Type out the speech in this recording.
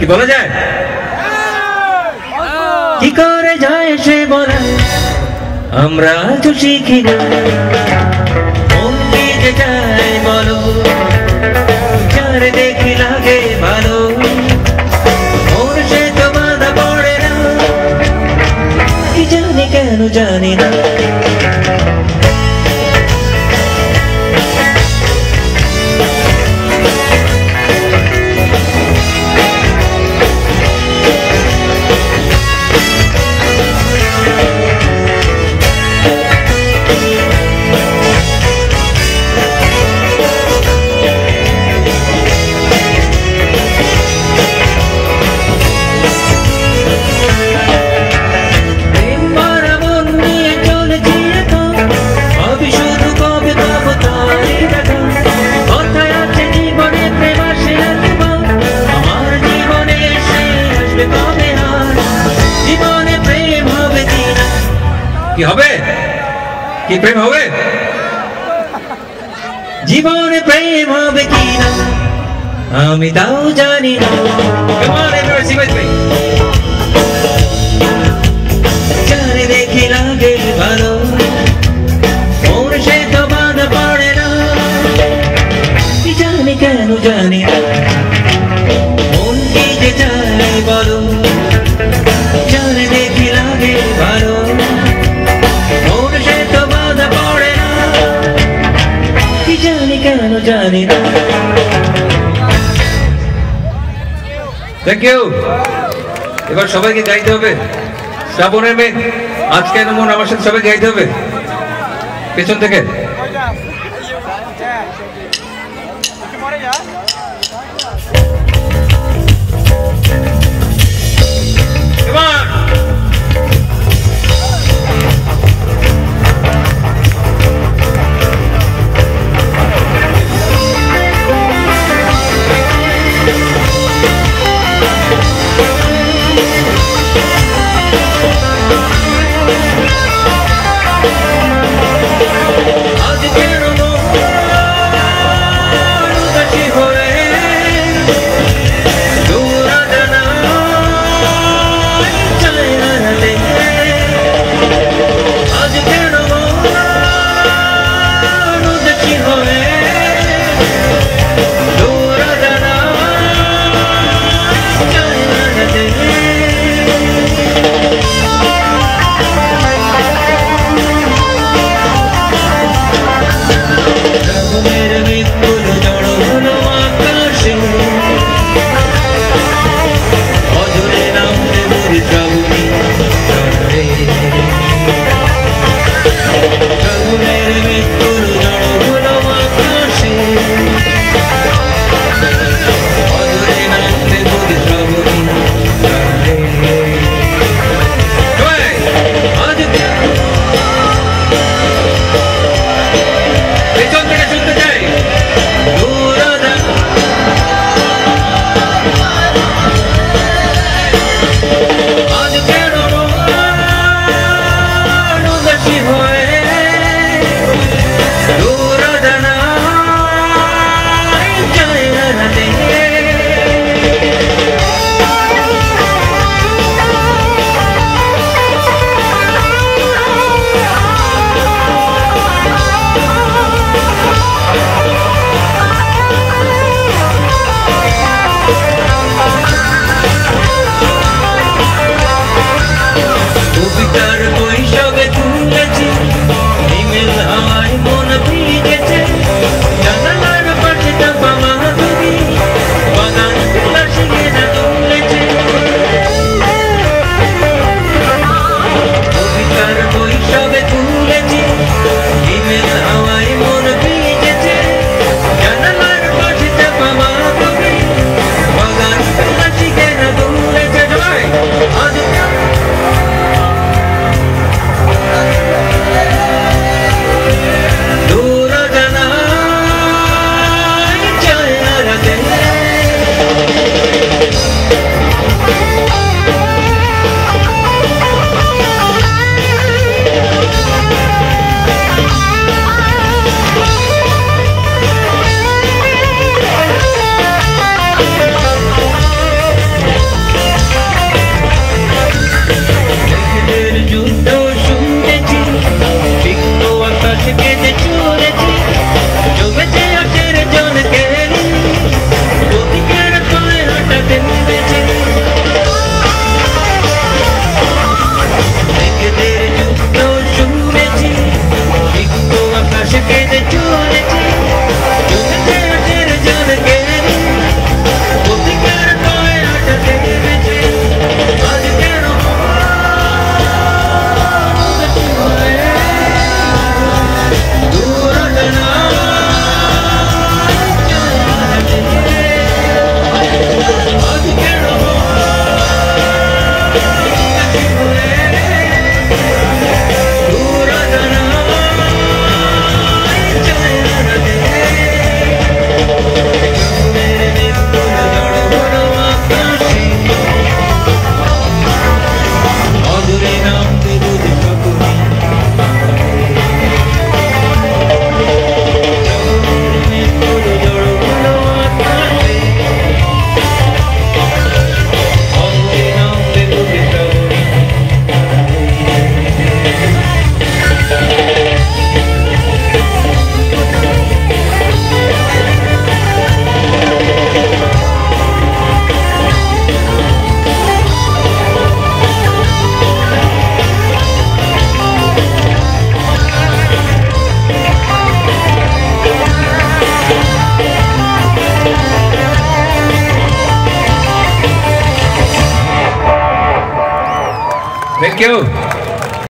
বলা যায়? কি করে যায় সে বলা, আমরা তো শিখি না। মন কি যে চায় বলো, যার দেখি লাগে ভালো, মন সে তো বাধা পড়ে না। কি জানি কেন জানি না। কি হবে? কি প্রেম হবে? জীবনে প্রেম হবে কি না আমি তাও জানি না। যারে দেখি লাগে ভালো, মন সে তো বাধা পড়ে না। কি জানি কেন জানি না। মন কি যে চায় বলো, যারে দেখি লাগে ভালো, জানি না। Thank you. এবার সবাইকে গাইতে হবে। শ্রাবণের মেঘ আজ কেন মন, আমার সাথে সবাই গাইতে হবে পেছন থেকে। Thank you.